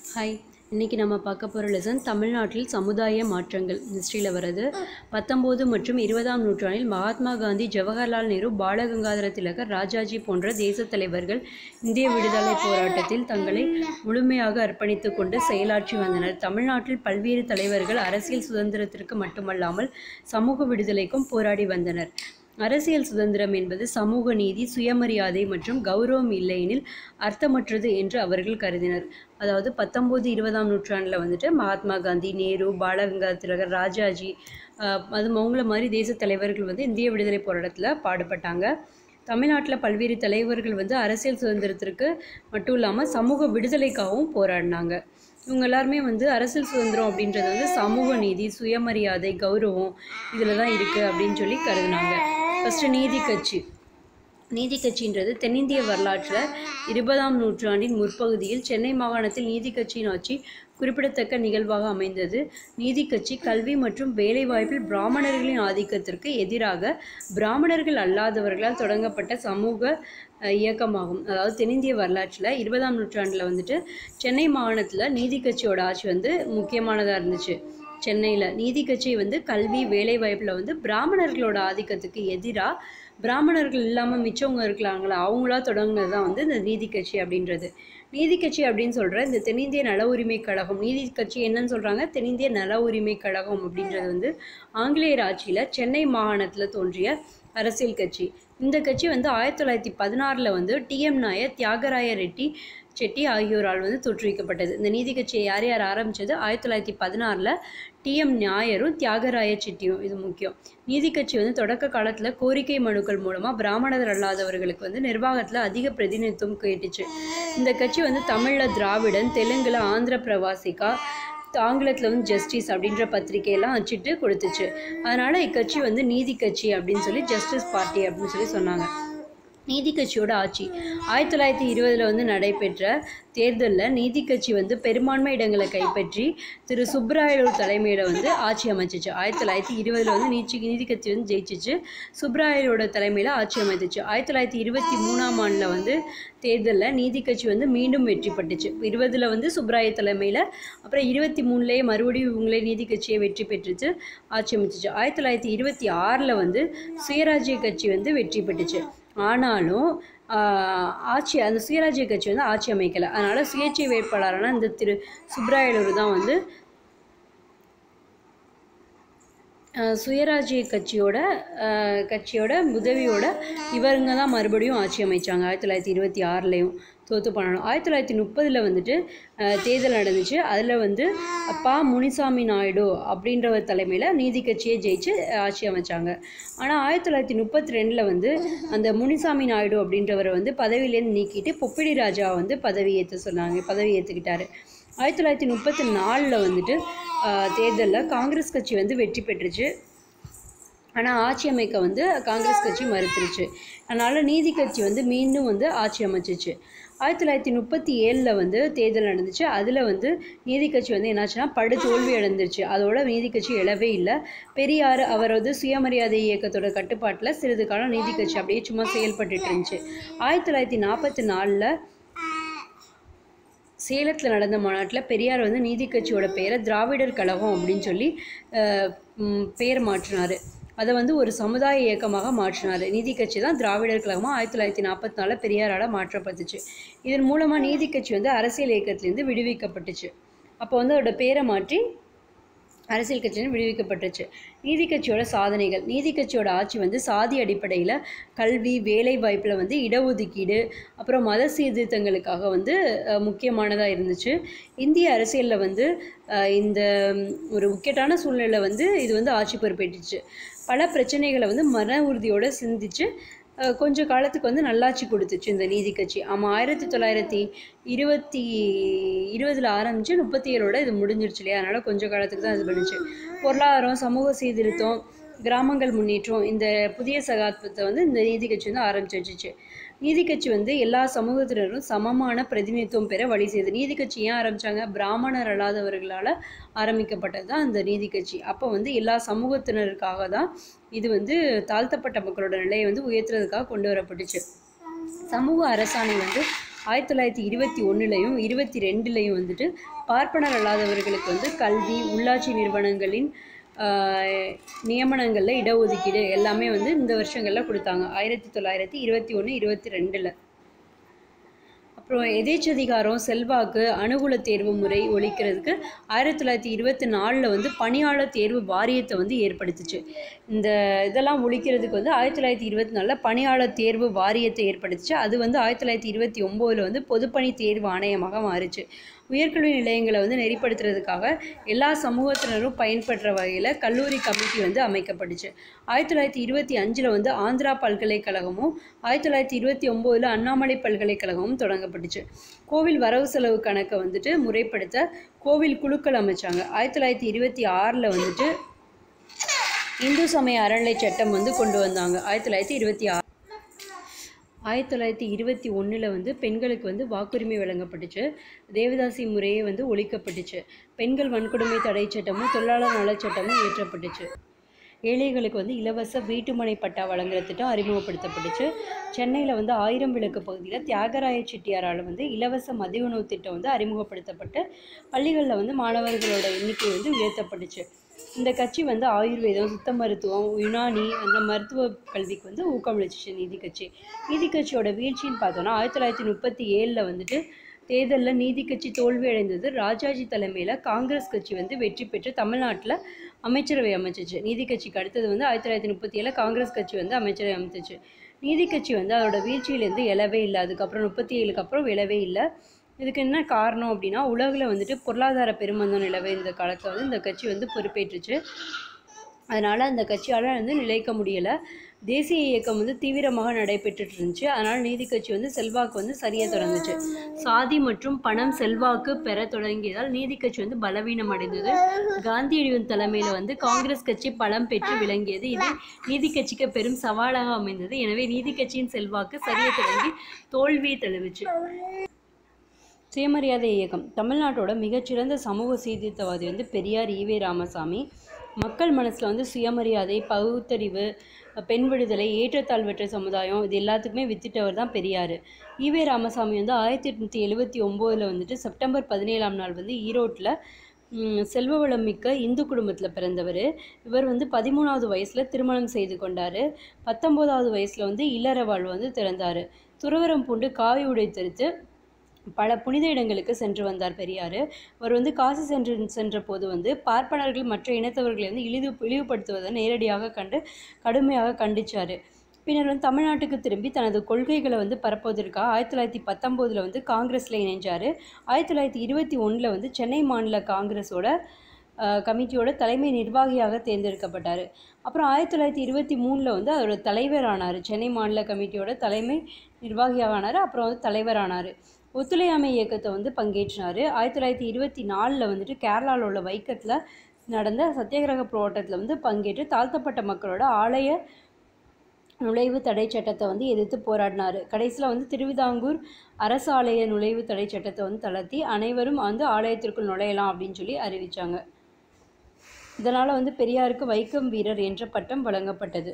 Hi, இன்றைக்கி நம்ம பார்க்க போகிற லெசன் தமிழ்நாட்டில் சமுதாய மாற்றங்கள் ஹிஸ்ட்ரியில் வருது. 19 மற்றும் 20ஆம் நூற்றாண்டில் மகாத்மா காந்தி, ஜவஹர்லால் நேரு, பாலகங்காதர திலகர், ராஜாஜி போன்ற தேசத் தலைவர்கள் இந்திய விடுதலை போராட்டத்தில் தங்களை முழுமையாக அர்ப்பணித்து கொண்டு செயலாற்றி வந்தனர். தமிழ்நாட்டில் பல்வேறு தலைவர்கள் அரசியல் சுதந்திரத்திற்கு மட்டுமல்லாமல் சமூக விடுதலைக்கும் போராடி வந்தனர். அரசியல் சுதந்திரம் என்பது சமூக நீதி, சுயமரியாதை மற்றும் கௌரவம் இல்லையெனில் அர்த்தமற்றது என்று அவர்கள் கருதினர். அதாவது 19-20ஆம் நூற்றாண்டில் மகாத்மா காந்தி, நேரு, பாலகங்காதர திலகர், ராஜாஜி அவங்கள மாதிரி தேச தலைவர்கள் இந்திய விடுதலை போராட்டத்தில் பாடுபட்டாங்க. தமிழ்நாட்டில் பல்வேறு தலைவர்கள் அரசியல் சுதந்திரத்திற்கு மட்டும் இல்லாமல் சமூக விடுதலைக்காகவும் போராடினாங்க. இவங்க எல்லாருமே அரசியல் சுதந்திரம் அப்படின்றது சமூக நீதி, சுயமரியாதை, கௌரவம் இதில் தான் இருக்குது அப்படின்னு சொல்லி கருதினாங்க. ஃபஸ்ட்டு நீதி கட்சின்றது தென்னிந்திய வரலாற்றில் 20ஆம் நூற்றாண்டின் முற்பகுதியில் சென்னை மாகாணத்தில் நீதி கட்சியின் ஆட்சி குறிப்பிடத்தக்க நிகழ்வாக அமைந்தது. நீதி கட்சி கல்வி மற்றும் வேலைவாய்ப்பில் பிராமணர்களின் ஆதிக்கத்திற்கு எதிராக பிராமணர்கள் அல்லாதவர்களால் தொடங்கப்பட்ட சமூக இயக்கமாகும். அதாவது தென்னிந்திய வரலாற்றில் 20ஆம் நூற்றாண்டில் சென்னை மாகாணத்தில் நீதி கட்சியோட ஆட்சி முக்கியமானதாக இருந்துச்சு. சென்னையில் நீதி கட்சி கல்வி வேலைவாய்ப்பில் பிராமணர்களோட ஆதிக்கத்துக்கு எதிராக பிராமணர்கள் இல்லாமல் மிச்சவங்க இருக்கலாங்களா அவங்களா தொடங்கினது தான் இந்த நீதி கட்சி அப்படின்றது. நீதி கட்சி அப்படின்னு சொல்கிற இந்த தென்னிந்திய நல உரிமை கழகம், நீதி கட்சி என்னன்னு சொல்கிறாங்க, தென்னிந்திய நல உரிமை கழகம் அப்படின்றது ஆங்கிலேயர் ஆட்சியில் சென்னை மாகாணத்தில் தோன்றிய அரசியல் கட்சி. இந்த கட்சி 1916 TM நாயர், தியாகராய ரெட்டி செட்டி ஆகியோரால் தோற்றுவிக்கப்பட்டது. இந்த நீதி கட்சியை யார் ஆரம்பித்தது? 1916 TM நாயரும் தியாகராய செட்டியும். இது முக்கியம். நீதி கட்சி தொடக்க காலத்தில் கோரிக்கை மனுக்கள் மூலமாக பிராமணர் அல்லாதவர்களுக்கு நிர்வாகத்தில் அதிக பிரதிநிதித்துவம் கேட்டுச்சு. இந்த கட்சி தமிழில் திராவிடன், தெலுங்கில் ஆந்திர பிரவாசிகா, ஆங்கிலத்தில் ஜஸ்டிஸ் அப்படின்ற பத்திரிகையெல்லாம் அச்சிட்டு கொடுத்துச்சு. அதனால் இக்கட்சி நீதி கட்சி அப்படின்னு சொல்லி ஜஸ்டிஸ் பார்ட்டி அப்படின்னு சொல்லி சொன்னாங்க. நீதி கட்சியோட ஆட்சி 1920 நடைபெற்ற தேர்தலில் நீதி கட்சி பெரும்பான்மை இடங்களை கைப்பற்றி திரு சுப்ராயலூர் தலைமையில் ஆட்சி அமைச்சிச்சு. 1920 நீதி கட்சி ஜெயிச்சிச்சு. சுப்ராயலோட தலைமையில் ஆட்சி அமைச்சிச்சு. 1923ஆம் ஆண்டில் தேர்தலில் நீதி கட்சி மீண்டும் வெற்றி பெற்றுச்சு. 20 சுப்ராய தலைமையில், அப்புறம் 23 மறுபடியும் இவங்களே நீதி கட்சியை வெற்றி பெற்றுச்சு, ஆட்சி அமைச்சிச்சு. 1926 சுயராஜ்ய கட்சி வெற்றி பெற்றுச்சு. ஆனாலும் அந்த சுயராஜ்ய கட்சி ஆட்சி அமைக்கலை. அதனால் சுயேட்சை வேட்பாளரான இந்த திரு சுப்ராயலூர் தான் சுயராஜ்ய கட்சியோட உதவியோட இவங்க தான் மறுபடியும் ஆட்சி அமைச்சாங்க. 1926 தோற்று பண்ணணும். 1930 தேர்தல் நடந்துச்சு. அதில் பா. முனிசாமி நாயுடு அப்படின்றவர் தலைமையில் நீதி கட்சியை ஜெயிச்சு ஆட்சி அமைச்சாங்க. ஆனால் 1932 அந்த முனிசாமி நாயுடு அப்படின்றவரை பதவியிலேருந்து நீக்கிட்டு பொப்பிடி ராஜா பதவி ஏற்றுக்கிட்டாரு. 1934 தேர்தலில் காங்கிரஸ் கட்சி வெற்றி பெற்றுச்சு. ஆனால் ஆட்சி அமைக்க காங்கிரஸ் கட்சி மறுத்துருச்சு. அதனால் நீதி கட்சி மீண்டும் ஆட்சி அமைச்சிச்சு. 1937 தேர்தல் நடந்துச்சு. அதில் நீதி கட்சி என்னாச்சுன்னா படு தோல்வி அடைந்துருச்சு. அதோட நீதி கட்சி எழவே இல்லை. பெரியார் அவரது சுயமரியாதை இயக்கத்தோட கட்டுப்பாட்டில் சிறிது காலம் நீதி கட்சி அப்படியே சும்மா செயல்பட்டு இருந்துச்சு. 1944 சேலத்தில் நடந்த மாநாட்டில் பெரியார் நீதி கட்சியோட பெயரை திராவிடர் கழகம் அப்படின்னு சொல்லி பெயர் மாற்றினார். அதை ஒரு சமுதாய இயக்கமாக மாற்றினார். நீதி கட்சி தான் திராவிடர் கழகமாக 1944 பெரியாரால் மாற்றப்பட்டுச்சு. இதன் மூலமாக நீதி கட்சி அரசியல் இயக்கத்திலேருந்து விடுவிக்கப்பட்டுச்சு. அப்போ அதோட பேரை மாற்றி அரசியல் கட்சின்னு விடுவிக்கப்பட்டுச்சு. நீதி கட்சியோட சாதனைகள். நீதி கட்சியோட ஆட்சி சாதி அடிப்படையில் கல்வி, வேலை வாய்ப்பில் இடஒதுக்கீடு, அப்புறம் மத சீர்திருத்தங்களுக்காக முக்கியமானதாக இருந்துச்சு. இந்திய அரசியலில் இந்த ஒரு முக்கியமான சூழ்நிலை இது ஆட்சி பொறுப்பேற்றுச்சு. பல பிரச்சனைகளை மன உறுதியோடு சிந்திச்சு கொஞ்சம் காலத்துக்கு நல்லாட்சி கொடுத்துச்சு இந்த நீதி கட்சி. ஆமாம், 1920 ஆரம்பித்து 37 இது முடிஞ்சிருச்சு இல்லையா? அதனால் கொஞ்சம் காலத்துக்கு தான் இது பண்ணுச்சு. பொருளாதாரம், சமூக சீர்திருத்தம், கிராமங்கள் முன்னேற்றம், இந்த புதிய சகாப்தத்தை இந்த நீதி கட்சி ஆரம்பிச்சு வச்சுச்சு. நீதி கட்சி எல்லா சமூகத்தினரும் சமமான பிரதிநிதித்துவம் பெற வழி செய்யுது. நீதி கட்சி ஏன் ஆரம்பித்தாங்க? பிராமணர் அல்லாதவர்களால் ஆரம்பிக்கப்பட்டது தான் இந்த நீதி கட்சி. அப்போ எல்லா சமூகத்தினருக்காக தான் இது தாழ்த்தப்பட்ட மக்களோட நிலையை உயர்த்துறதுக்காக கொண்டு வரப்பட்டுச்சு. சமூக அரசாணை 1921லையும் 22லையும் வந்துட்டு பார்ப்பனர் அல்லாதவர்களுக்கு வந்து கல்வி, உள்ளாட்சி நிறுவனங்களின் நியமனங்களில் இடஒதுக்கீடு எல்லாமே வந்து இந்த வருஷங்களில் கொடுத்தாங்க. 1921, 22ல். அப்புறம் எதேச்சதிகாரம், செல்வாக்கு, அனுகூல தேர்வு முறை ஒழிக்கிறதுக்கு 1924ல் வந்து பணியாளர் தேர்வு வாரியத்தை வந்து ஏற்படுத்துச்சு. இந்த இதெல்லாம் ஒழிக்கிறதுக்கு வந்து 1924ல் பணியாளர் தேர்வு வாரியத்தை ஏற்படுத்துச்சு. அது வந்து 1929ல் வந்து பொதுப்பணி தேர்வு ஆணையமாக மாறுச்சு. உயர்கல்வி நிலையங்களை வந்து நெறிப்படுத்துறதுக்காக எல்லா சமூகத்தினரும் பயன்படுற வகையில் கல்லூரி கமிட்டி வந்து அமைக்கப்பட்டுச்சு. 1925ல் வந்து ஆந்திரா பல்கலைக்கழகமும் 1929ல் அண்ணாமலை பல்கலைக்கழகமும் தொடங்கப்பட்டுச்சு. கோவில் வரவு செலவு கணக்கை வந்துட்டு முறைப்படுத்த கோவில் குழுக்கள் அமைச்சாங்க. 1926ல் வந்துட்டு இந்து சமய அறநிலை சட்டம் வந்து கொண்டு வந்தாங்க. 1926. 1921ல் வந்து பெண்களுக்கு வந்து வாக்குரிமை வழங்கப்பட்டுச்சு. தேவதாசி முறையே வந்து ஒழிக்கப்பட்டுச்சு. பெண்கள் வன்கொடுமை தடை சட்டமும் தொழிலாளர் நலச்சட்டமும் இயற்றப்பட்டுச்சு. ஏழைகளுக்கு வந்து இலவச வீட்டுமனை பட்டா வழங்குற திட்டம் அறிமுகப்படுத்தப்பட்டுச்சு. சென்னையில் வந்து 1000 விளக்கு பகுதியில் தியாகராய செட்டியாரால் வந்து இலவச மதிய உணவு திட்டம் வந்து அறிமுகப்படுத்தப்பட்டு பள்ளிகளில் வந்து மாணவர்களோட எண்ணிக்கை வந்து உயர்த்தப்பட்டுச்சு. இந்த கட்சி வந்து ஆயுர்வேதம், சித்த மருத்துவம், யுனானி அந்த மருத்துவ கல்விக்கு வந்து ஊக்கமளிச்சிச்சு நீதி கட்சி. நீதி கட்சியோட வீழ்ச்சின்னு பார்த்தோன்னா 1937ல் வந்துட்டு தேர்தலில் நீதி கட்சி தோல்வி அடைந்தது. ராஜாஜி தலைமையில் காங்கிரஸ் கட்சி வந்து வெற்றி பெற்று தமிழ்நாட்டில் அமைச்சரவை அமைச்சிச்சு. நீதி கட்சிக்கு அடுத்தது வந்து 1937ல் காங்கிரஸ் கட்சி வந்து அமைச்சரவை அமைச்சிச்சு. நீதி கட்சி வந்து அதோட வீழ்ச்சியிலேருந்து எழவே இல்லை. அதுக்கப்புறம் 37க்கு அப்புறம் எழவே இல்லை. இதுக்கு என்ன காரணம் அப்படின்னா உலகில் வந்துட்டு பொருளாதார பெருமந்தம் நிலவே இந்த காலத்தில் வந்து இந்த கட்சி வந்து பொறுப்பேற்றுச்சு. அதனால் அந்த கட்சியால் வந்து நிலைக்க முடியலை. தேசிய இயக்கம் வந்து தீவிரமாக நடைபெற்றுட்டு இருந்துச்சு. அதனால் நீதி கட்சி வந்து செல்வாக்கு வந்து சரியாக தொடங்குச்சு. சாதி மற்றும் பணம் செல்வாக்கு பெற தொடங்கியதால் நீதி கட்சி வந்து பலவீனம் அடைந்தது. காந்தியடிகளின் தலைமையில் வந்து காங்கிரஸ் கட்சி பலம் பெற்று விளங்கியது. இது நீதி கட்சிக்கு பெரும் சவாலாக அமைந்தது. எனவே நீதி கட்சியின் செல்வாக்கு சரியாக தொடங்கி தோல்வியை தழுவிச்சு. சுயமரியாதை இயக்கம். தமிழ்நாட்டோட மிகச்சிறந்த சமூக சீர்திருத்தவாதி வந்து பெரியார் ஈவே ராமசாமி. மக்கள் மனசில் வந்து சுயமரியாதை, பகுத்தறிவு, பெண் விடுதலை, ஏற்றத்தாழ்வற்ற சமுதாயம் இது எல்லாத்துக்குமே வித்திட்டவர் தான் பெரியார். ஈவே ராமசாமி வந்து 1879ல் வந்துட்டு செப்டம்பர் 17ஆம் நாள் வந்து ஈரோட்டில் செல்வ வளம் மிக்க இந்து குடும்பத்தில் பிறந்தவர். இவர் வந்து 13வது வயசில் திருமணம் செய்து கொண்டார். 19வது வயசில் வந்து இல்லற வாழ்வு வந்து திறந்தார். துறவரம் பூண்டு காவி உடை தரித்து பல புனித இடங்களுக்கு சென்று வந்தார் பெரியார். அவர் வந்து காசி சென்ற போது வந்து பார்ப்பனர்கள் மற்ற இனத்தவர்களை வந்து இழிவுபடுத்துவதை நேரடியாக கடுமையாக கண்டிச்சார். பின்னர் வந்து தமிழ்நாட்டுக்கு திரும்பி தனது கொள்கைகளை வந்து பரப்புவதற்காக 1919ல் வந்து காங்கிரஸில் இணைஞ்சார். 1921ல் வந்து சென்னை மாநில காங்கிரஸோட கமிட்டியோட தலைமை நிர்வாகியாக தேர்ந்தெடுக்கப்பட்டார். அப்புறம் 1923ல் வந்து அதோட தலைவரானார். சென்னை மாநில கமிட்டியோட தலைமை நிர்வாகியாக ஆனார். அப்புறம் வந்து தலைவரானார். ஒத்துழையாமை இயக்கத்தை வந்து பங்கேற்றினார். 1924ல் வந்துட்டு கேரளாவில் உள்ள வைக்கத்தில் நடந்த சத்தியாகிரக போராட்டத்தில் வந்து பங்கேற்று தாழ்த்தப்பட்ட மக்களோட ஆலய நுழைவு தடை சட்டத்தை வந்து எதிர்த்து போராடினார். கடைசியில் வந்து திருவிதாங்கூர் அரசு ஆலய நுழைவு தடை சட்டத்தை வந்து தளர்த்தி அனைவரும் வந்து ஆலயத்திற்குள் நுழையலாம் அப்படின்னு சொல்லி அறிவித்தாங்க. இதனால் வந்து பெரியாருக்கு வைக்கம் வீரர் என்ற பட்டம் வழங்கப்பட்டது.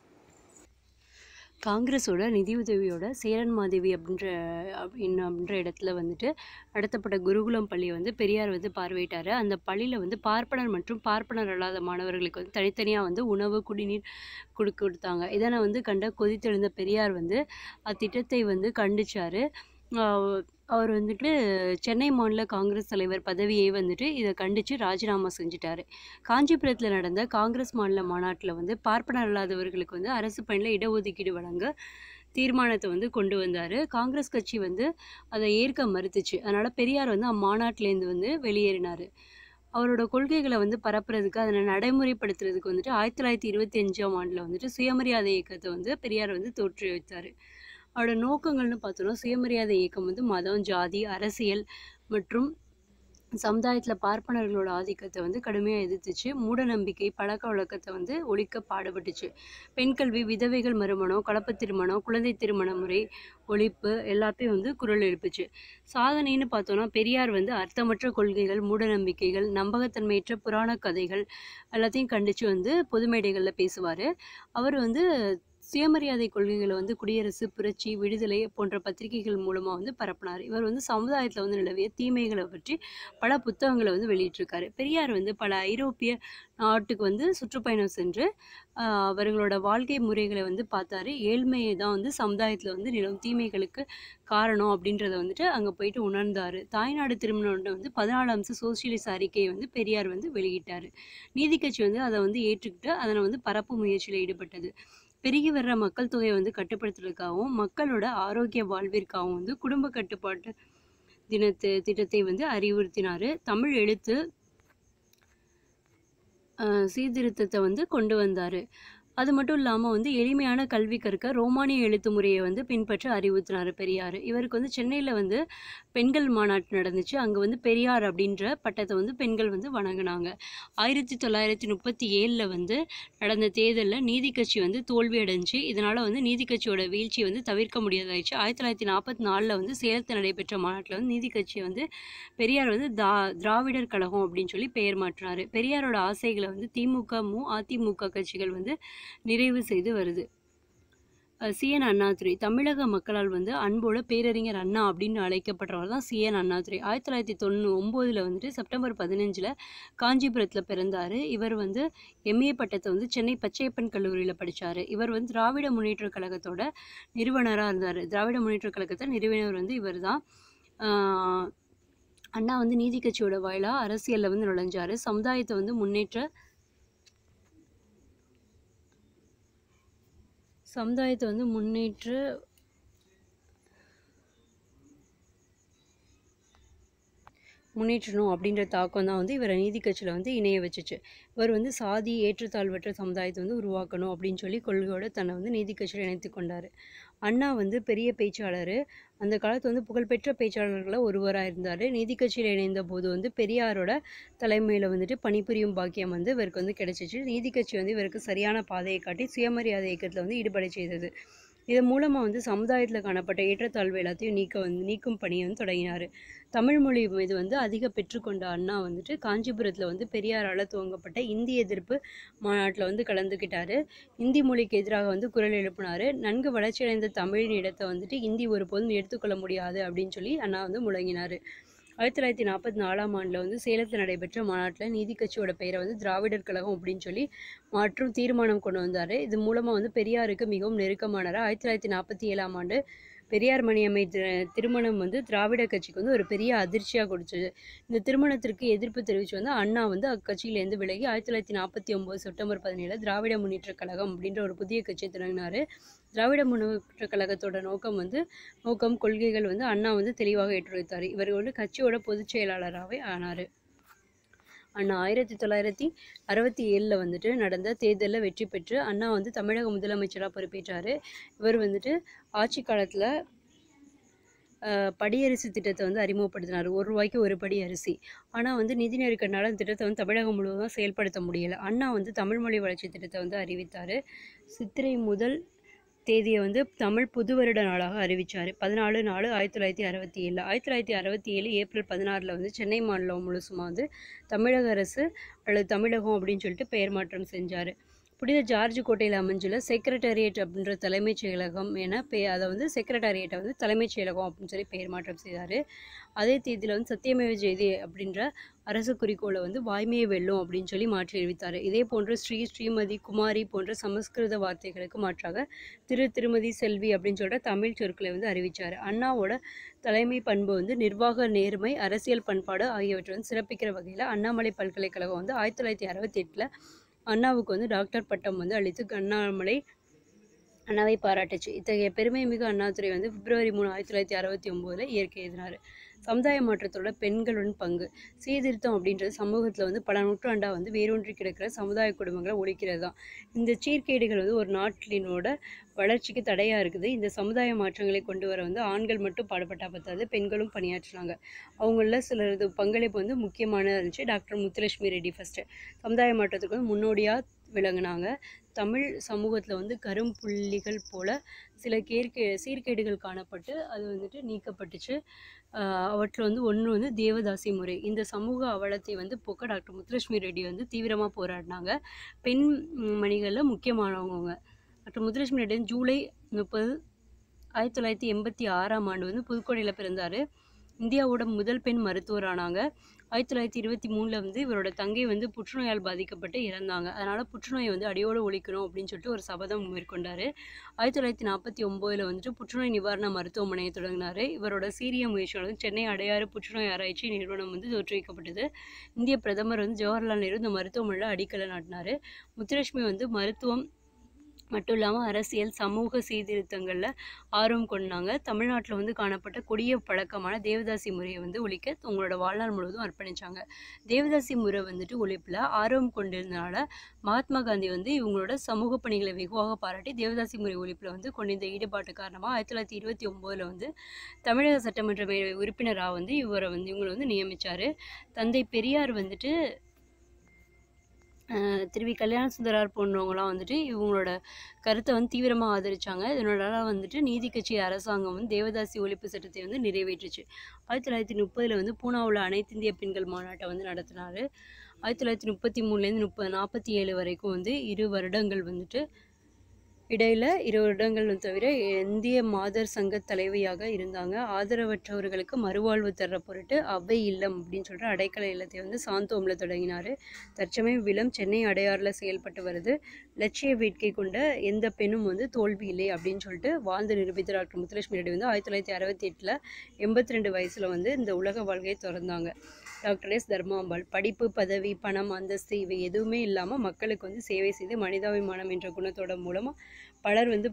காங்கிரஸோட நிதியுதவியோட சேரன் மாதேவி அப்படின்ற இடத்துல வந்துட்டு நடத்தப்பட்ட குருகுலம் பள்ளியை வந்து பெரியார் வந்து பார்வையிட்டார். அந்த பள்ளியில் வந்து பார்ப்பனர் மற்றும் பார்ப்பனர் அல்லாத மாணவர்களுக்கு வந்து தனித்தனியாக வந்து உணவு, குடிநீர் கொடுத்தாங்க. இதனை வந்து கண்ட கொதித்தெழுந்த பெரியார் வந்து அத்திட்டத்தை வந்து கண்டிச்சார். அவர் வந்துட்டு சென்னை மாநில காங்கிரஸ் தலைவர் பதவியை வந்துட்டு இதை கண்டித்து ராஜினாமா செஞ்சிட்டார். காஞ்சிபுரத்தில் நடந்த காங்கிரஸ் மாநில மாநாட்டில் வந்து பார்ப்பனர் அல்லாதவர்களுக்கு வந்து அரசு பணியில் இடஒதுக்கீடு வழங்க தீர்மானத்தை வந்து கொண்டு வந்தார். காங்கிரஸ் கட்சி வந்து அதை ஏற்க மறுத்துச்சு. அதனால் பெரியார் வந்து அம்மாநாட்டிலேருந்து வந்து வெளியேறினார். அவரோட கொள்கைகளை வந்து பரப்புறதுக்கு அதனை நடைமுறைப்படுத்துறதுக்கு வந்துட்டு 1925ஆம் ஆண்டில் வந்துட்டு சுயமரியாதை இயக்கத்தை வந்து பெரியார் வந்து தோற்றி வைத்தார். அவரோட நோக்கங்கள்னு பார்த்தோன்னா சுயமரியாதை இயக்கம் வந்து மதம், ஜாதி, அரசியல் மற்றும் சமுதாயத்தில் பார்ப்பனர்களோட ஆதிக்கத்தை வந்து கடுமையாக எதிர்த்துச்சு. மூட நம்பிக்கை, பழக்க வழக்கத்தை வந்து ஒழிக்க பாடுபட்டுச்சு. பெண் கல்வி, விதவைகள் மறுமணம், கலப்பு திருமணம், குழந்தை திருமண முறை ஒழிப்பு எல்லாத்தையும் வந்து குரல் எழுப்புச்சு. சாதனைன்னு பார்த்தோன்னா பெரியார் வந்து அர்த்தமற்ற கொள்கைகள், மூட நம்பிக்கைகள், நம்பகத்தன்மையற்ற புராண கதைகள் எல்லாத்தையும் கண்டித்து வந்து பொது மேடைகளில் பேசுவார். அவர் வந்து சுயமரியாதை கொள்கைகளை வந்து குடியரசு, புரட்சி, விடுதலை போன்ற பத்திரிகைகள் மூலமாக வந்து பரப்பினார். இவர் வந்து சமுதாயத்தில் வந்து நிலவிய தீமைகளை பற்றி பல புத்தகங்களை வந்து வெளியிட்டிருக்காரு. பெரியார் வந்து பல ஐரோப்பிய நாட்டுக்கு வந்து சுற்றுப்பயணம் சென்று அவர்களோட வாழ்க்கை முறைகளை வந்து பார்த்தாரு. ஏழ்மையை தான் வந்து சமுதாயத்தில் வந்து நிலவும் தீமைகளுக்கு காரணம் அப்படின்றத வந்துட்டு அங்கே போயிட்டு உணர்ந்தார். தாய்நாடு திருமணம் வந்து 14 அம்ச சோசியலிச அறிக்கையை வந்து பெரியார் வந்து வெளியிட்டார். நீதி கட்சி வந்து அதை வந்து ஏற்றுக்கிட்டு அதனை வந்து பரப்பு முயற்சியில் ஈடுபட்டது. பெருகி வர்ற மக்கள் தொகையை வந்து கட்டுப்படுத்துறதுக்காகவும் மக்களோட ஆரோக்கிய வாழ்விற்காகவும் வந்து குடும்ப கட்டுப்பாட்டு திட்டத்தை வந்து அறிவுறுத்தினார். தமிழ் எழுத்து சீர்திருத்தத்தை வந்து கொண்டு வந்தார். அது மட்டும் இல்லாமல் வந்து எளிமையான கல்வி கற்க ரோமானிய எழுத்து முறையை வந்து பின்பற்ற அறிவுறுத்தினார் பெரியார். இவருக்கு வந்து சென்னையில் வந்து பெண்கள் மாநாட்டு நடந்துச்சு. அங்கே வந்து பெரியார் அப்படின்ற பட்டத்தை வந்து பெண்கள் வந்து வணங்கினாங்க. 1937 வந்து நடந்த தேர்தலில் நீதி கட்சி வந்து தோல்வி அடைஞ்சு, இதனால் வந்து நீதி கட்சியோட வீழ்ச்சியை வந்து தவிர்க்க முடியாதாயிடுச்சு. 1944 வந்து சேலத்தில் நடைபெற்ற மாநாட்டில் வந்து நீதி கட்சியை வந்து பெரியார் வந்து திராவிடர் கழகம் அப்படின்னு சொல்லி பெயர் மாற்றினார். பெரியாரோட ஆசைகளை வந்து திமுக, அதிமுக கட்சிகள் வந்து நிறைவு செய்து வருது. சி.என். அண்ணாதுரை தமிழக மக்களால் வந்து அன்போட பேரறிஞர் அண்ணா அப்படின்னு அழைக்கப்படுறவர் தான் சி.என். அண்ணாதுரை. 1999 வந்துட்டு செப்டம்பர் 15 காஞ்சிபுரத்தில் பிறந்தார். இவர் வந்து எம்ஏ பட்டத்தை வந்து சென்னை பச்சையப்பன் கல்லூரியில் படித்தார். இவர் வந்து திராவிட முன்னேற்ற கழகத்தோட நிறுவனராக இருந்தார். திராவிட முன்னேற்ற கழகத்தை நிறுவனர் வந்து இவர் தான். அண்ணா வந்து நீதி கட்சியோட வாயிலாக அரசியலில் வந்து நுழைஞ்சார். சமுதாயத்தை வந்து முன்னேற்ற முன்னேற்றணும் அப்படின்ற தாக்கம் தான் வந்து இவரை நீதி கட்சியில் வந்து இணைய வச்சுச்சு. இவர் வந்து சாதி ஏற்றத்தாழ்வற்ற சமுதாயத்தை வந்து உருவாக்கணும் அப்படின்னு சொல்லி கொள்கையோடு தன்னை வந்து நீதி கட்சியில் இணைத்து கொண்டார். அண்ணா வந்து பெரிய பேச்சாளர். அந்த காலத்து வந்து புகழ்பெற்ற பேச்சாளர்களில் ஒருவராக இருந்தார். நீதி கட்சியில் இணைந்த போது வந்து பெரியாரோட தலைமையில் வந்துட்டு பணிபுரியும் பாக்கியம் வந்து இவருக்கு வந்து கிடைச்சிச்சு. நீதி கட்சி வந்து இவருக்கு சரியான பாதையை காட்டி சுயமரியாதை இயக்கத்தில் வந்து ஈடுபட செய்தது. இதன் மூலமாக வந்து சமுதாயத்தில் காணப்பட்ட ஏற்றத்தாழ்வு எல்லாத்தையும் நீக்கும் பணியை வந்து தொடங்கினார். தமிழ் மொழி மீது வந்து அதிக பெற்றுக்கொண்ட அண்ணா வந்துட்டு காஞ்சிபுரத்தில் வந்து பெரியாரால் துவங்கப்பட்ட இந்தி எதிர்ப்பு மாநாட்டில் வந்து கலந்துக்கிட்டார். இந்தி மொழிக்கு எதிராக வந்து குரல் எழுப்பினார். நன்கு வளர்ச்சியடைந்த தமிழின் இடத்தை வந்துட்டு இந்தி ஒருபோதும் எடுத்துக்கொள்ள முடியாது அப்படின்னு சொல்லி அண்ணா வந்து முழங்கினார். 1944 வந்து சேலத்தில் நடைபெற்ற மாநாட்டில் நீதி கட்சியோட பெயரை வந்து திராவிடர் கழகம் அப்படின்னு சொல்லி மாற்றும் தீர்மானம் கொண்டு வந்தார். இது மூலமாக வந்து பெரியாருக்கு மிகவும் நெருக்கமானார். 1947 பெரியார் மணியம்மை திருமணம் வந்து திராவிட கட்சிக்கு வந்து ஒரு பெரிய அதிர்ச்சியாக கொடுத்தது. இந்த திருமணத்திற்கு எதிர்ப்பு தெரிவித்து வந்து அண்ணா வந்து அக்கட்சியிலேருந்து விலகி 1949 செப்டம்பர் 17 திராவிட முன்னேற்ற கழகம் அப்படின்ற ஒரு புதிய கட்சியை தொடங்கினார். திராவிட முன்னேற்ற கழகத்தோட நோக்கம் கொள்கைகள் வந்து அண்ணா வந்து தெளிவாக ஏற்றுரைத்தார். இவர் வந்து கட்சியோட பொதுச் செயலாளராகவே ஆனார். அண்ணா 1967 வந்துட்டு நடந்த தேர்தலில் வெற்றி பெற்று அண்ணா வந்து தமிழக முதலமைச்சராக பொறுப்பேற்றார். இவர் வந்துட்டு ஆட்சி காலத்தில் படியரிசி திட்டத்தை வந்து அறிமுகப்படுத்தினார். ₹1 ஒரு படி அரிசி. ஆனால் வந்து நிதி நெருக்கடினால அந்த திட்டத்தை வந்து தமிழகம் முழுவதும் செயல்படுத்த முடியலை. அண்ணா வந்து தமிழ் மொழி வளர்ச்சி திட்டத்தை வந்து அறிவித்தார். சித்திரை முதல் தேதியை வந்து தமிழ் புது வருட நாளாக அறிவித்தார். 14/4/1967. 1967 ஏப்ரல் 16 வந்து சென்னை மாநிலம் முழுசுமா வந்து தமிழக அரசு அல்லது தமிழகம் அப்படின்னு சொல்லிட்டு பெயர் மாற்றம் செஞ்சார். புனித ஜார்ஜ் கோட்டையில் அமைஞ்சுள்ள செக்ரட்டரியேட் அப்படின்ற தலைமைச் செயலகம் அதை வந்து செக்ரட்டரியேட்டை வந்து தலைமைச் செயலகம் அப்படின்னு சொல்லி பெயர் மாற்றம் செய்தார். அதே தேதியில் வந்து சத்தியமேவ ஜெயதே அப்படின்ற அரசு குறிக்கோளை வந்து வாய்மையை வெல்லும் அப்படின்னு சொல்லி மாற்றி அறிவித்தார். இதே போன்று ஸ்ரீமதி, குமாரி போன்ற சமஸ்கிருத வார்த்தைகளுக்கு மாற்றாக திருமதி, செல்வி அப்படின்னு சொல்கிற தமிழ் சொற்களை வந்து அறிவித்தார். அண்ணாவோட தலைமை பண்பு வந்து நிர்வாக நேர்மை, அரசியல் பண்பாடு ஆகியவற்றை வந்து சிறப்பிக்கிற வகையில் அண்ணாமலை பல்கலைக்கழகம் வந்து 1968 அண்ணாவுக்கு வந்து டாக்டர் பட்டம் வந்து அளித்து அண்ணாவை பாராட்டுச்சு. இத்தகைய பெருமை மிகு அண்ணாதுரை வந்து February 3, 1969 இயற்கை எழுதினார். சமுதாய மாற்றத்தோட பெண்களுடன் பங்கு. சீர்திருத்தம் அப்படின்றது சமூகத்தில் வந்து பல நூற்றாண்டாக வந்து வேரூன்றி கிடக்கிற சமுதாய குடும்பங்களை ஒழிக்கிறது தான். இந்த சீர்கேடுகள் வந்து ஒரு நாட்டினோட வளர்ச்சிக்கு தடையாக இருக்குது. இந்த சமுதாய மாற்றங்களை கொண்டு வர வந்து ஆண்கள் மட்டும் பாடுபட்டா பத்தாது, பெண்களும் பணியாற்றினாங்க. அவங்கள சிலரது பங்களிப்பு வந்து முக்கியமானதாக இருந்துச்சு. டாக்டர் முத்துலட்சுமி ரெட்டி ஃபஸ்ட்டு சமுதாய மாற்றத்துக்கு வந்து முன்னோடியாக விளங்குனாங்க. தமிழ் சமூகத்தில் வந்து கரும்புள்ளிகள் போல சில சீர்கேடுகள் காணப்பட்டு அது வந்துட்டு நீக்கப்பட்டுச்சு. அவற்றில் வந்து ஒன்று வந்து தேவதாசி முறை. இந்த சமூக அவலத்தை வந்து போக்க டாக்டர் முத்துலட்சுமி ரெட்டி வந்து தீவிரமாக போராடினாங்க. பெண் மணிகளில் முக்கியமானவங்க. டாக்டர் முத்துலட்சுமி ரெட்டி ஜூலை 30, 1986ஆம் ஆண்டு வந்து புதுக்கோட்டையில் பிறந்தார். இந்தியாவோட முதல் பெண் மருத்துவர் ஆனாங்க. 1923 வந்து இவரோட தங்கை வந்து புற்றுநோயால் பாதிக்கப்பட்டு இறந்தாங்க. அதனால் புற்றுநோயை வந்து அடியோடு ஒழிக்கணும் அப்படின்னு சொல்லிட்டு ஒரு சபதம் மேற்கொண்டார். 1949 வந்துட்டு புற்றுநோய் நிவாரண மருத்துவமனையை தொடங்கினார். இவரோட சீரிய முயற்சியாளர் சென்னை அடையாறு புற்றுநோய் ஆராய்ச்சி நிறுவனம் வந்து தோற்றுவிக்கப்பட்டது. இந்திய பிரதமர் வந்து ஜவஹர்லால் நேரு இந்த மருத்துவமனையில் அடிக்கலை நாட்டினார். முத்துலட்சுமி வந்து மருத்துவம் மட்டும் இல்லாமல் அரசியல் சமூக சீர்திருத்தங்களில் ஆர்வம் கொண்டாங்க. தமிழ்நாட்டில் வந்து காணப்பட்ட கொடிய பழக்கமான தேவதாசி முறையை வந்து ஒழிக்க உங்களோட வாழ்நாள் முழுவதும் அர்ப்பணித்தாங்க. தேவதாசி முறை வந்துட்டு ஒழிப்பில் ஆர்வம் கொண்டிருந்தனால மகாத்மா காந்தி வந்து இவங்களோட சமூக பணிகளை வெகுவாக பாராட்டி தேவதாசி முறை ஒழிப்பில் வந்து கொண்டிருந்த ஈடுபாட்டு காரணமாக 1929 வந்து தமிழக சட்டமன்ற உறுப்பினராக வந்து இவங்களை வந்து நியமித்தார். தந்தை பெரியார் வந்துட்டு திருவி கல்யாண சுந்தரார் போன்றவங்களாம் வந்துட்டு இவங்களோட கருத்தை வந்து தீவிரமாக ஆதரித்தாங்க. இதனால வந்துட்டு நீதி கட்சி அரசாங்கம் வந்து தேவதாசி ஒழிப்பு சட்டத்தை வந்து நிறைவேற்றுச்சு. 1930 வந்து பூனாவில் அனைத்து இந்திய பெண்கள் மாநாட்டை வந்து நடத்தினார். 1933 47 வரைக்கும் வந்து 2 வருடங்கள் வந்துட்டு இடையில் 2 வருடங்கள் தவிர இந்திய மாதர் சங்க தலைவியாக இருந்தாங்க. ஆதரவற்றவர்களுக்கு மறுவாழ்வு தர பொருட்டு அவ்வை இல்லம் அப்படின்னு சொல்கிற அடைக்கல இல்லத்தை வந்து சாந்தோமில் தொடங்கினார். தற்சமயம் விலம் சென்னை அடையாறில் செயல்பட்டு வருது. லட்சிய வேட்கை கொண்ட எந்த பெண்ணும் வந்து தோல்வி இல்லை அப்படின்னு சொல்லிட்டு வாழ்ந்து நிரூபித்த டாக்டர் முத்துலட்சுமி ரெட்டி வந்து 1968 82 வயசில் வந்து இந்த உலக வாழ்க்கையை திறந்தாங்க. டாக்டர் எஸ் தர்மாம்பாள் படிப்பு, பதவி, பணம், அந்தஸ்து இவை எதுவுமே இல்லாமல் மக்களுக்கு வந்து சேவை செய்து மனிதாபிமானம் என்ற குணத்தோட மூலமாக பலர் வந்து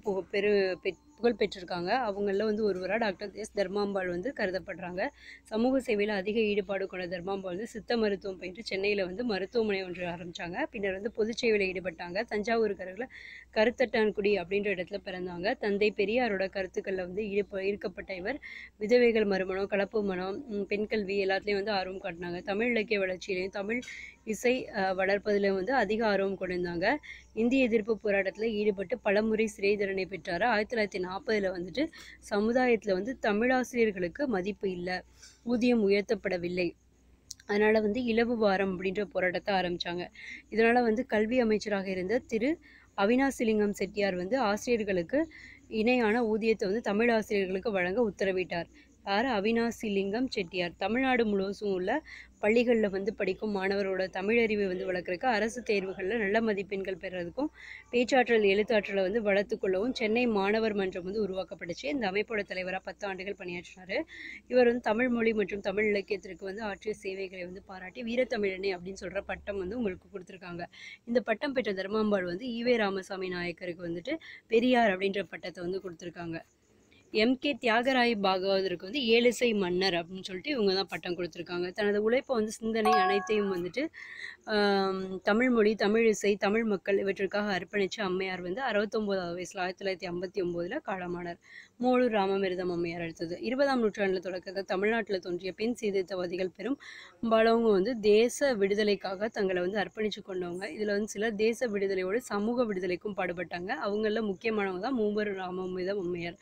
புகழ் பெற்றிருக்காங்க. அவங்களில் வந்து ஒருவராக டாக்டர் எஸ் தர்மாம்பாள் வந்து கருதப்படுறாங்க. சமூக சேவையில் அதிக ஈடுபாடு கொண்ட தர்மாம்பாள் வந்து சித்த மருத்துவம் பயின்று சென்னையில் வந்து மருத்துவமனை ஒன்று ஆரம்பித்தாங்க. பின்னர் வந்து பொது சேவையில் ஈடுபட்டாங்க. தஞ்சாவூர் கருகில் கருத்தட்டான்குடி அப்படின்ற இடத்துல பிறந்தாங்க. தந்தை பெரியாரோட கருத்துக்களில் வந்து ஈர்க்கப்பட்ட இவர் விதவைகள் மறுமணம், கலப்பு மனம், பெண் கல்வி எல்லாத்துலேயும் வந்து ஆர்வம் காட்டினாங்க. தமிழ் இலக்கிய வளர்ச்சியிலையும் தமிழ் இசை வளர்ப்பதிலும் வந்து அதிக ஆர்வம் கொண்டிருந்தாங்க. இந்திய எதிர்ப்பு போராட்டத்தில் ஈடுபட்டு பலமுறை சிறை தண்டனை பெற்றார். 1940 வந்துட்டு சமுதாயத்தில் வந்து தமிழாசிரியர்களுக்கு மதிப்பு இல்லை, ஊதியம் உயர்த்தப்படவில்லை, அதனால் வந்து இலவு வாரம் அப்படின்ற போராட்டத்தை ஆரம்பித்தாங்க. இதனால் வந்து கல்வி அமைச்சராக இருந்த திரு அவினாசிலிங்கம் செட்டியார் வந்து ஆசிரியர்களுக்கு இணையான ஊதியத்தை வந்து தமிழ் ஆசிரியர்களுக்கு வழங்க உத்தரவிட்டார். யார்? அவினாசிலிங்கம் செட்டியார். தமிழ்நாடு முழுவதும் உள்ள பள்ளிகளில் வந்து படிக்கும் மாணவரோட தமிழறிவை வந்து வளர்க்குறதுக்கு, அரசு தேர்வுகளில் நல்ல மதிப்பெண்கள் பெறுறதுக்கும், பேச்சாற்றல் எழுத்தாற்றலை வந்து வளர்த்துக்கொள்ளவும் சென்னை மாணவர் மன்றம் வந்து உருவாக்கப்பட்டுச்சு. இந்த அமைப்போட தலைவராக 10 ஆண்டுகள் பணியாற்றினார். இவர் வந்து தமிழ் மொழி மற்றும் தமிழ் இலக்கியத்திற்கு வந்து ஆற்றிய சேவைகளை வந்து பாராட்டி வீரத்தமிழனே அப்படின்னு சொல்கிற பட்டம் வந்து உங்களுக்கு கொடுத்துருக்காங்க. இந்த பட்டம் பெற்ற தர்மாம்பாள் வந்து ஈவே ராமசாமி நாயக்கருக்கு வந்துட்டு பெரியார் அப்படின்ற பட்டத்தை வந்து கொடுத்துருக்காங்க. எம்.கே. தியாகராய பாகவதருக்கு வந்து ஏழிசை மன்னர் அப்படின்னு சொல்லிட்டு இவங்க தான் பட்டம் கொடுத்துருக்காங்க. தனது உழைப்பை வந்து சிந்தனை அனைத்தையும் வந்துட்டு தமிழ் மொழி, தமிழ் இசை, தமிழ் மக்கள் இவற்றிற்காக அர்ப்பணித்த அம்மையார் வந்து 69வது வயசில் 1959 காலமானார். மூவலூர் ராமாமிர்தம் அம்மையார் அடுத்தது. 20ஆம் நூற்றாண்டில் தொடக்கத்தில் தமிழ்நாட்டில் தோன்றிய பெண் சீர்திருத்தவாதிகள் பெரும்பாலவங்க வந்து தேச விடுதலைக்காக தங்களை வந்து அர்ப்பணித்து கொண்டவங்க. இதில் வந்து சிலர் தேச விடுதலையோடு சமூக விடுதலைக்கும் பாடுபட்டாங்க. அவங்களில் முக்கியமானவங்க தான் மூவலூர் ராமாமிர்தம் அம்மையார்.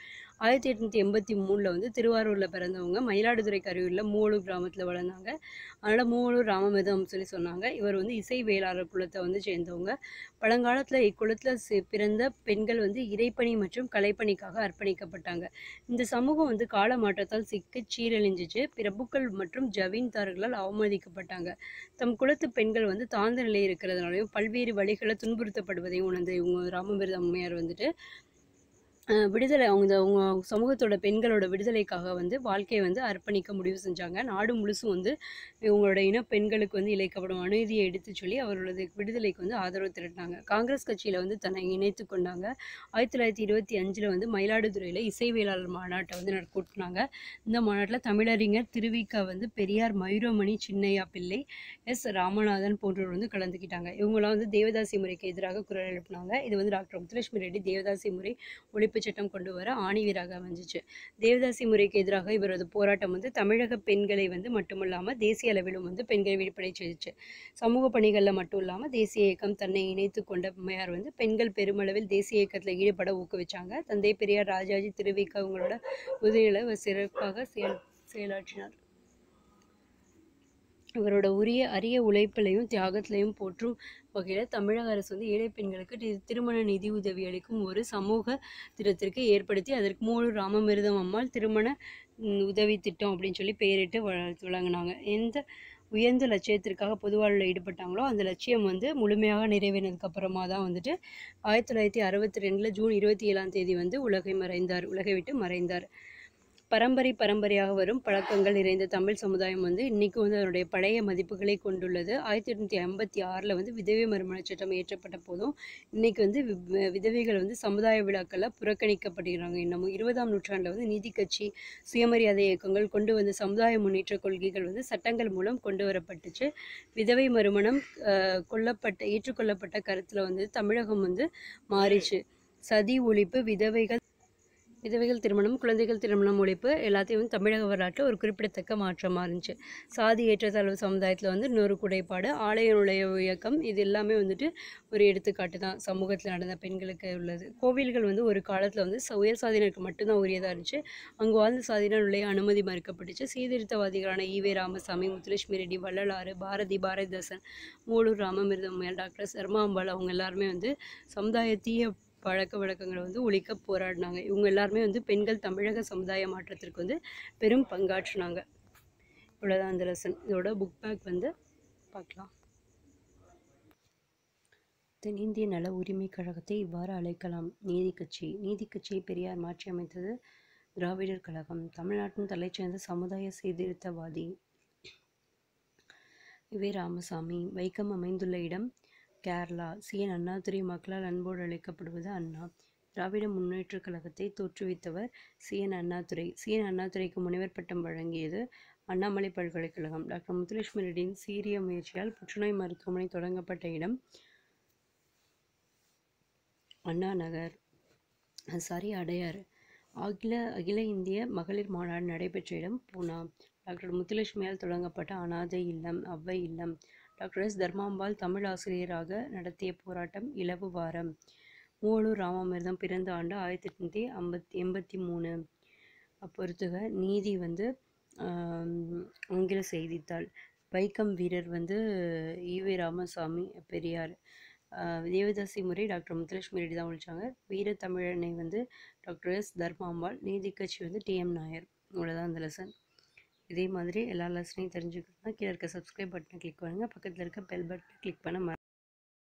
1883 வந்து திருவாரூரில் பிறந்தவங்க. மயிலாடுதுறைக்கு அருகிலுள்ள மூவலூர் கிராமத்தில் வளர்ந்தாங்க. அதனால் மூவலூர் ராமமிர்தம் சொல்லி சொன்னாங்க. இவர் வந்து இசை வேளாளர் குலத்தை வந்து சேர்ந்தவங்க. பழங்காலத்தில் இக்குலத்தில் பிறந்த பெண்கள் வந்து இறைப்பணி மற்றும் கலைப்பணிக்காக அர்ப்பணிக்கப்பட்டாங்க. இந்த சமூகம் வந்து கால மாற்றத்தால் சிக்கி சீரழிஞ்சிச்சு. பிரபுக்கள் மற்றும் ஜமீன்தார்களால் அவமதிக்கப்பட்டாங்க. தம் குலத்து பெண்கள் வந்து தாழ்ந்த நிலை இருக்கிறதுனாலையும் பல்வேறு வழிகளை துன்புறுத்தப்படுவதையும் உணர்ந்து இவங்க ராமமிர்தம் அம்மையார் வந்துட்டு விடுதலை அவங்க சமூகத்தோட பெண்களோட விடுதலைக்காக வந்து வாழ்க்கையை வந்து அர்ப்பணிக்க முடிவு செஞ்சாங்க. நாடு முழுசும் வந்து இவங்களோட பெண்களுக்கு வந்து இழைக்கப்படும் அநீதியை எடுத்து சொல்லி அவர்களது விடுதலைக்கு வந்து ஆதரவு திரட்டினாங்க. காங்கிரஸ் கட்சியில் வந்து தன்னை இணைத்து கொண்டாங்க. 1925 வந்து மயிலாடுதுறையில் இசை வேளாளர் மாநாட்டை வந்து கூட்டினாங்க. இந்த மாநாட்டில் தமிழறிஞர் திருவிக வந்து பெரியார், மயூரமணி சின்னையா பிள்ளை, எஸ் ராமநாதன் போன்றவர் வந்து கலந்துக்கிட்டாங்க. இவங்களாம் வந்து தேவதாசி முறைக்கு எதிராக குரல் எழுப்பினாங்க. இது வந்து டாக்டர் முத்துலட்சுமி ரெட்டி தேவதாசி முறை ஒழிப்பு சட்டம் கொண்டு வர ஆணிவீராக அமைஞ்சிச்சு. தேவதாசி முறைக்கு எதிராக இவரது போராட்டம் வந்து தமிழக பெண்களை வந்து மட்டுமில்லாமல் தேசிய அளவிலும் வந்து பெண்களை விடுபடை செய்துச்சு. சமூக பணிகளில் மட்டும் இல்லாமல் தேசிய இயக்கம் தன்னை இணைத்து கொண்ட அம்மையார் வந்து பெண்கள் பெருமளவில் தேசிய இயக்கத்தில் ஈடுபட ஊக்குவிச்சாங்க. தந்தை பெரியார், ராஜாஜி, திருவிக அவங்களோட உதவிகளை சிறப்பாக செயலாற்றினார். இவரோட அரிய உழைப்பிலையும் தியாகத்திலையும் போற்றும் வகையில் தமிழக அரசு வந்து ஏழை பெண்களுக்கு திருமண நிதி உதவி அளிக்கும் ஒரு சமூக திட்டத்திற்கு ஏற்படுத்தி அதற்கு மூலூர் ராமமிர்தம் அம்மாள் திருமண உதவி திட்டம் அப்படின்னு சொல்லி பெயரிட்டு வழங்கினாங்க. எந்த உயர்ந்த லட்சியத்திற்காக பொது வாழ்வில் ஈடுபட்டாங்களோ அந்த லட்சியம் வந்து முழுமையாக நிறைவேறினதுக்கு அப்புறமா தான் வந்துட்டு 1962 ஜூன் 27 வந்து உலகை விட்டு மறைந்தார். பரம்பரையாக வரும் பழக்கங்கள் நிறைந்த தமிழ் சமுதாயம் வந்து இன்றைக்கும் வந்து அதனுடைய பழைய மதிப்புகளை கொண்டுள்ளது. 1856 வந்து விதவை மறுமண சட்டம் இயற்றப்பட்ட போதும் இன்றைக்கி வந்து விதவைகள் வந்து சமுதாய விழாக்களில் புறக்கணிக்கப்படுகிறாங்க. இன்னமும் 20ஆம் நூற்றாண்டில் வந்து நீதி கட்சி, சுயமரியாதை இயக்கங்கள் கொண்டு வந்த சமுதாய முன்னேற்ற கொள்கைகள் வந்து சட்டங்கள் மூலம் கொண்டு வரப்பட்டுச்சு. விதவை மறுமணம் ஏற்றுக்கொள்ளப்பட்ட கருத்தில் வந்து தமிழகம் வந்து மாறிச்சு. சதி ஒழிப்பு, விதவைகள் திருமணம், குழந்தைகள் திருமணம் ஒழிப்பு எல்லாத்தையும் வந்து தமிழக வரலாற்றில் ஒரு குறிப்பிடத்தக்க மாற்றமாக இருந்துச்சு. சாதி ஏற்றத்தாழ்வு சமுதாயத்தில் வந்து இன்னொரு குறைபாடு, ஆலய நுழைவு இயக்கம், இது எல்லாமே வந்துட்டு ஒரு எடுத்துக்காட்டு தான் சமூகத்தில் நடந்த பெண்களுக்கு உள்ளது. கோவில்கள் வந்து ஒரு காலத்தில் வந்து உயர் சாதியினருக்கு மட்டும்தான் உரியதாக இருந்துச்சு. அங்கு வாழ்ந்த சாதியினர் நுழைய அனுமதி மறுக்கப்பட்டுச்சு. சீர்திருத்தவாதிகளான ஈவே ராமசாமி, முத்துலட்சுமி ரெட்டி, வள்ளலாறு, பாரதிதாசன், மூலூர் ராமமிர்தம், டாக்டர் சர்மாம்பாள் அவங்க எல்லாருமே வந்து சமுதாய தீய பழக்க வழக்கங்களை வந்து ஒழிக்க போராடினாங்க. இவங்க எல்லாருமே வந்து பெண்கள் தமிழக சமுதாய மாற்றத்திற்கு வந்து பெரும் பங்காற்றினாங்க. இவ்வளோதான் அந்த லெசன். இதோட புக் பேக் வந்து பார்க்கலாம். தென்னிந்திய நல உரிமை கழகத்தை இவ்வாறு அழைக்கலாம்: நீதி கட்சியை பெரியார் மாற்றி அமைத்தது திராவிடர் கழகம். தமிழ்நாட்டின் தலைச்சிறந்த சமுதாய சீர்திருத்தவாதி ஈவே ராமசாமி. வைக்கம் அமைந்துள்ள இடம் கேரளா. சி.என். அண்ணாதுரை மக்களால் அன்போடு அழைக்கப்படுவது அண்ணா. திராவிட முன்னேற்றக் கழகத்தை தோற்றுவித்தவர் சி.என். அண்ணாதுரைக்கு முனைவர் பட்டம் வழங்கியது அண்ணாமலை பல்கலைக்கழகம். டாக்டர் முத்துலட்சுமி ரெட்டியின் சீரிய முயற்சியால் புற்றுநோய் மருத்துவமனை தொடங்கப்பட்ட இடம் அண்ணா நகர். அடையார். அகில இந்திய மகளிர் மாநாடு நடைபெற்ற இடம் பூனா. டாக்டர் முத்துலட்சுமியால் தொடங்கப்பட்ட அனாதை இல்லம் அவ்வை இல்லம். Doctor S. தர்மாம்பாள் தமிழ் ஆசிரியராக நடத்திய போராட்டம் இலவு வாரம். மூலூர் ராமமிர்தம் பிறந்த ஆண்டு 1883. பொறுத்துக. நீதி வந்து ஆங்கில செய்தித்தாள். வைக்கம் வீரர் வந்து ஈவே ராமசாமி பெரியார். தேவதாசி முறை டாக்டர் முத்துலட்சுமி ரெட்டி தான் ஒழிச்சாங்க. வீரத்தமிழனை வந்து டாக்டர் எஸ். தர்மாம்பாள். நீதி கட்சி வந்து டி.எம். நாயர். இவ்வளோதான் அந்த லெசன். இதே மாதிரி எல்லா லெசனையும் தெரிஞ்சுக்கணும்னா கீழே இருக்க சப்ஸ்கிரைப் பட்டனை கிளிக் பண்ணுங்கள். பக்கத்தில் இருக்க பெல் பட்டனை கிளிக் பண்ண